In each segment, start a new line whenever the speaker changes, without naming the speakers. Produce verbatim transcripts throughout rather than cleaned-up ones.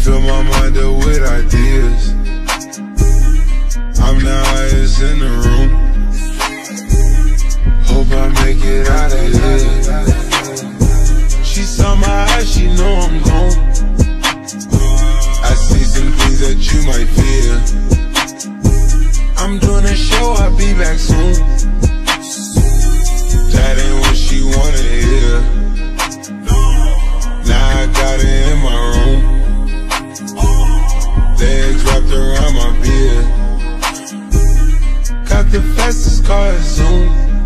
fill my mind up with ideas. I'm the highest in the room. Hope I make it out of here. She saw my eyes, she know I'm gone. I see some things that you might fear. I'm doing a show, I'll be back soon. That ain't what she wanna hear. Now I got it in my room. Legs wrapped around my beard. Got the fastest car, Zoom.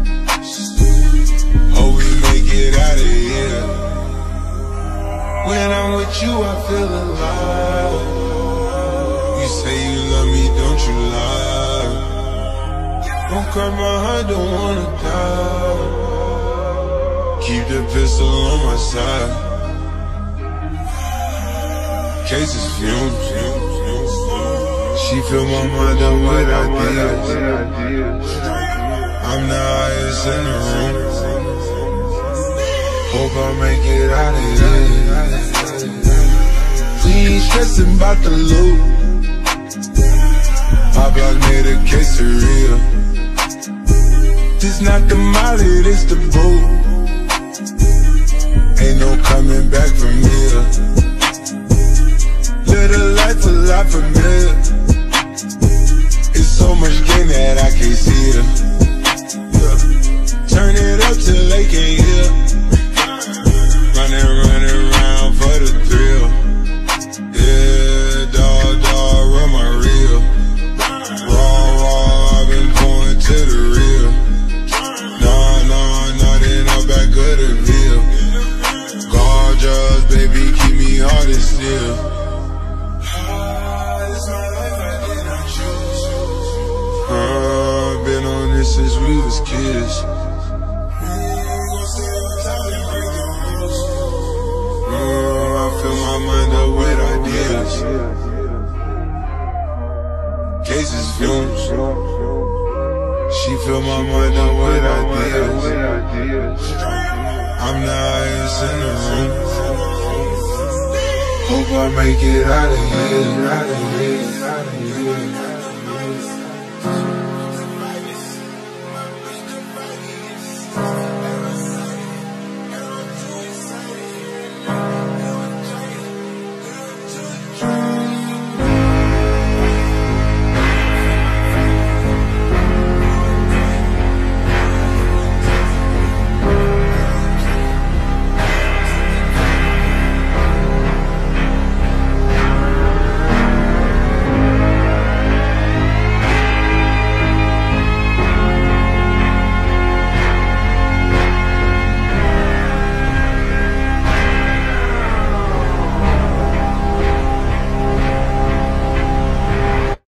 Hope we make it out of here. When I'm with you, I feel alive. You say you love me, don't you lie. Don't cry my heart, don't wanna die. Keep the pistol on my side. Cases fumes. She fill my mind up with ideas. I'm the highest in the room. Hope I make it out of here. We ain't stressing about the loot. My block made a case of real. This not the molly, this the boot. Ain't no coming back from here. Live a life a lot familiar. It's so much gain that I can't see it. Yeah. Turn it up till they can't hear. Running, running around for the thrill. Yeah, dog, dog, run my reel. Raw, raw, I've been going to the real. Nah, nah, nothing up back of the veil. Gorgeous, baby, keep me hard and still. Uh, been on this since we was kids. Uh, I fill my mind up with ideas. Cases fumes. She fill my mind up with ideas. I'm the highest in the room. Hope I make it out of here. Out of here. Out of here.